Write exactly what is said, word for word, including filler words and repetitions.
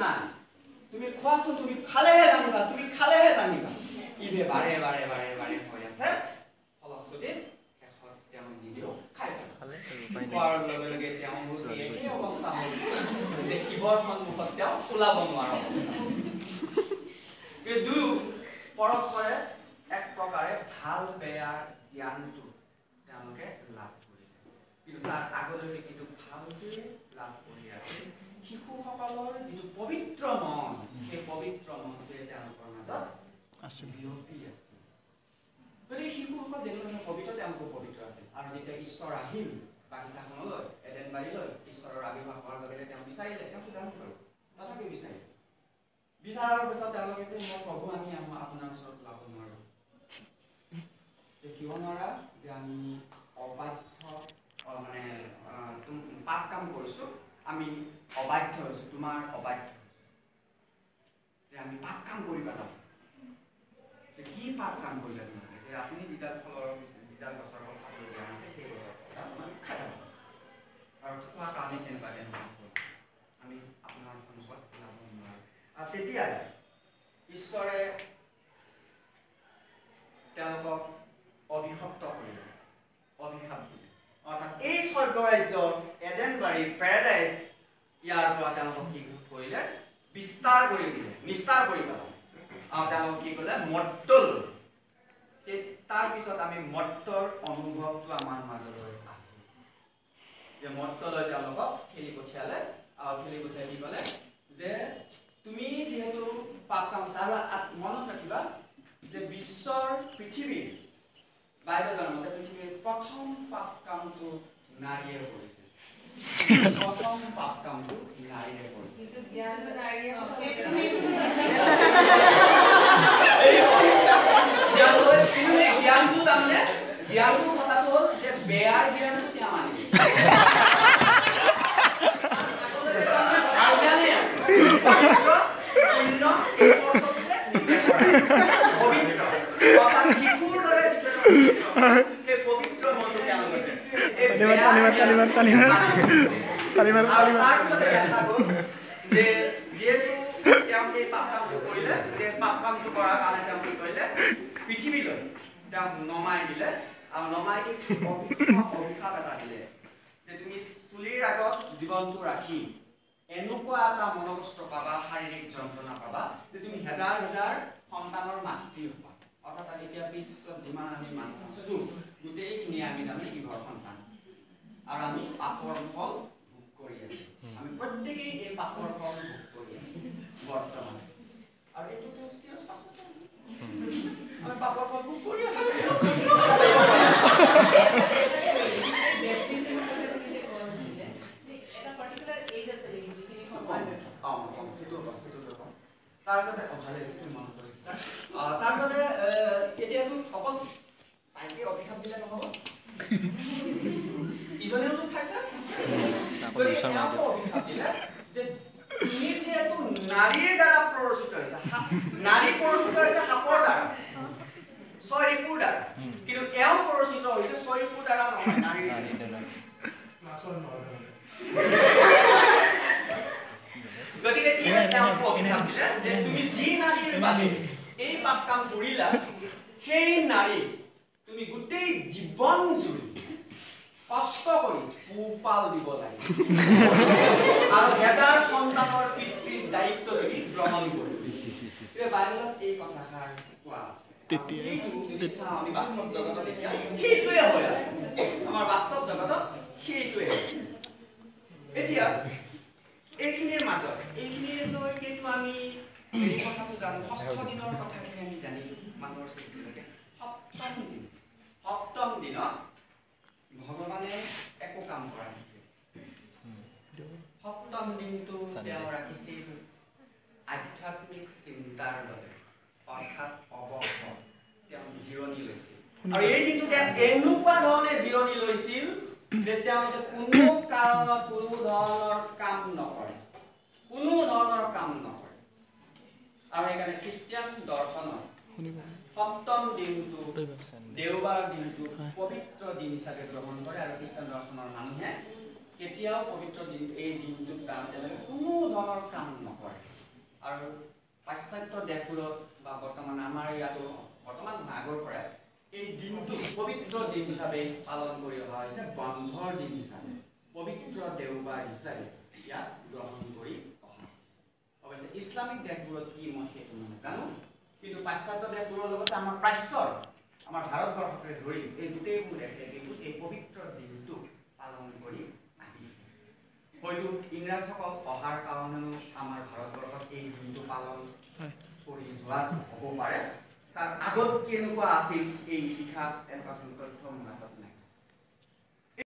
নাই তুমি খোৱাচোন তুমি খালেহে জানিবা তুমি খালেহে জানিবা ইবে বাৰে বাৰে বাৰে বাৰে হৈ আছে ফলস্বৰূপে শেষত তেওঁ নিজেও খাই পেলালে খোৱাৰ লগে লগে তেওঁ এই অৱস্থা হ'ল যে ইবৰ সন্মুখত তেওঁ ওলাব নোৱাৰা অৱস্থা এই দুয়ো পৰস্পৰে এক প্ৰকাৰে ভাল বেয়াৰ জ্ঞানটো তেওঁলোকে লাভ কৰিলে কিন্তু তাৰ আগলৈকে কিন্তু ভালদৰে লাভ কৰি আছে শিশুসকলৰ যিটো পবিত্ৰ মন সেই পবিত্ৰ মনটোৱে তেওঁলোকৰ মাজত আছে বিয়পি আছে গতিকে শিশুসকল যেনেধৰণে পবিত্ৰ তেওঁলোকো পবিত্ৰ আছিল আৰু যেতিয়া ঈশ্বৰ আহিল বাগিচাখনলৈ এডেন বাৰীলৈ ঈশ্বৰৰ আবিৰ্ভাৱ হোৱাৰ লগে লগে তেওঁ বিচাৰিলে তেওঁতো জানো বাৰু তথাপি বিচাৰিলে বিচাৰাৰ পিছত তেওঁলোকে যে মোৰ প্ৰভু আমি আপোনাৰ ওচৰত ওলাব নোৱাৰো যে কিয় নোৱাৰা যে আমি অবাধ্য মানে পাপ কাম কৰিছো আমি অবাধ্য হৈছো তোমাৰ অবাধ্য যে আমি পাপ কাম কৰি পেলাম যে কি পাপ কাম কৰিলে তোমালোকে যে আপুনি যিডাল ফলৰ যিডাল গছৰ কথা কৈ দিয়া আছে সেই গছৰ ফল তোমালোকে খাই যাব আৰু খোৱা কাৰণে কেনেকুৱা তেনেকুৱা আমি আপোনাৰ সন্মুখত ওলাব নোৱাৰো আৰু তেতিয়া ঈশ্বৰে তেওঁলোকক অভিশপ্ত কৰিলে অভিশাপ দিলে অৰ্থাৎ এই স্বৰ্গ ৰাজ্য এডেন বাৰী পেৰাডাইজ ইয়াৰ পৰা তেওঁলোকক কি কৰিলে বিস্তাৰ কৰি দিলে নিস্তাৰ কৰি পেলালে আৰু তেওঁলোকক কি ক'লে মৰ্তল তাৰ পিছত আমি মৰ্তৰ অনুভৱটো আমাৰ মাজলৈ আহিল যে মৰ্তলৈ তেওঁলোকক খেলি পঠিয়ালে আৰু খেলি পঠিয়াই কি ক'লে যে তুমি যিহেতু পাপ কাম আৰু মনত ৰাখিবা যে বিশ্বৰ পৃথিৱীৰ বাইবেলৰ মতে পৃথিৱীৰ প্ৰথম পাপ কামটো নাৰীয়ে কৰিছে প্ৰথম পাপ কামটো নাৰীয়ে কৰিছে কিন্তু জ্ঞানটো নাৰীয়ে জ্ঞানটো তাৰমানে জ্ঞানটো কথাটো হ'ল যে বেয়াৰ জ্ঞানটো তেওঁ আনিছে পৃথিৱীলৈ তেওঁ নমাই দিলে আৰু নমাই দি অভিশাপ এটা দিলে যে তুমি চুলিৰ আগত জীৱনটো ৰাখি এনেকুৱা এটা মনোকষ্ট পাবা শাৰীৰিক যন্ত্ৰণা পাবা যে তুমি হেজাৰ হেজাৰ সন্তানৰ মাতৃ হ'বা অৰ্থাৎ এতিয়া বিশ্বত যিমান আমি মানুহ আছো গোটেইখিনি আমি তাৰমানে ইঘৰ সন্তান আৰু আমি পাপৰ ফল ভোগ কৰি আছো আমি প্ৰত্যেকেই এই পাপৰ ফল ভোগ কৰি আছো বৰ্তমান আৰু এইটোতো চিৰস্থায়ী আমি পাপৰ ফল ভোগ কৰি আছো তাৰপিছতে ভালে মনত কৰিছা তাৰপিছতে এতিয়াতো অকল তাইকে অভিশাপ দিলে নহ'ব ইজনেওতো খাইছে অভিশাপ দিলে যে তুমি যিহেতু নাৰীৰ দ্বাৰা প্ৰৰোচিত হৈছে নাৰী প্ৰৰোচিত হৈছে সাপৰ দ্বাৰা ছয়ৰিপুৰ দ্বাৰা কিন্তু এওঁ প্ৰৰোচিত হৈছে ছয়ৰিপুৰ দ্বাৰা নহয় নাৰীৰ গতিকে তেওঁ অভিশাপ দিলে যে তুমি যি নাৰীৰ বাবে এই পাপ কাম কৰিলা সেই নাৰী তুমি গোটেই জীৱন জুৰি কষ্ট কৰি পোহপাল দিব লাগে আৰু হেজাৰ সন্তানৰ পিতৃৰ দায়িত্ব তুমি গ্ৰহণ কৰিবা বাইবেলত এই কথাষাৰ কোৱা আছে আমি বাস্তৱ জগতত এতিয়া সেইটোৱে হৈ আছে আমাৰ বাস্তৱ জগতত সেইটোৱে এতিয়া এইখিনিৰ মাজত এইখিনিলৈকেতো আমি এই কথাটো জানো ষষ্ঠ দিনৰ কথাখিনি আমি জানিলো মানুহৰ সৃষ্টিলৈকে সপ্তম দিন সপ্তম দিনত ভগৱানে একো কাম কৰা নাছিল সপ্তম দিনটো তেওঁ ৰাখিছিল আধ্যাত্মিক চিন্তাৰ বাবে অৰ্থাৎ অৱসৰ তেওঁ জিৰণি লৈছিল আৰু এই দিনটো তেওঁ এনেকুৱা ধৰণে জিৰণি লৈছিল যে তেওঁলোকে কোনো কাৰণত কোনো ধৰণৰ কাম নকৰে কোনো ধৰণৰ কাম নকৰে আৰু সেইকাৰণে খ্ৰীষ্টিয়ান দৰ্শনত সপ্তম দিনটো দেওবাৰ দিনটো পবিত্ৰ দিন হিচাপে গ্ৰহণ কৰে আৰু খ্ৰীষ্টান দৰ্শনৰ মানুহে কেতিয়াও পবিত্ৰ দিন এই দিনটোত তেওঁলোকে কোনো ধৰণৰ কাম নকৰে আৰু পাশ্চাত্য দেশবোৰত বা বৰ্তমান আমাৰ ইয়াতো বৰ্তমান আগৰ পৰাই এই দিনটো পবিত্ৰ দিন হিচাপে পালন কৰি অহা হৈছে বন্ধৰ দিন হিচাপে পবিত্ৰ দেওবাৰ হিচাপে ইয়াক গ্ৰহণ কৰি অহা হৈছে অৱশ্যে ইছলামিক দেশবোৰত কি মই সেইটো নাজানো কিন্তু পাশ্চাত্য দেশবোৰৰ লগতে আমাৰ প্ৰাচ্যৰ আমাৰ ভাৰতবৰ্ষকে ধৰি এই গোটেইবোৰ দেশে কিন্তু এই পবিত্ৰ দিনটো পালন কৰি আহিছে হয়তো ইংৰাজসকল অহাৰ কাৰণেও আমাৰ ভাৰতবৰ্ষত এই দিনটো পালন কৰি যোৱাটো হ'ব পাৰে তাৰ আগত কেনেকুৱা আছিল এই ইতিহাস এনেকুৱা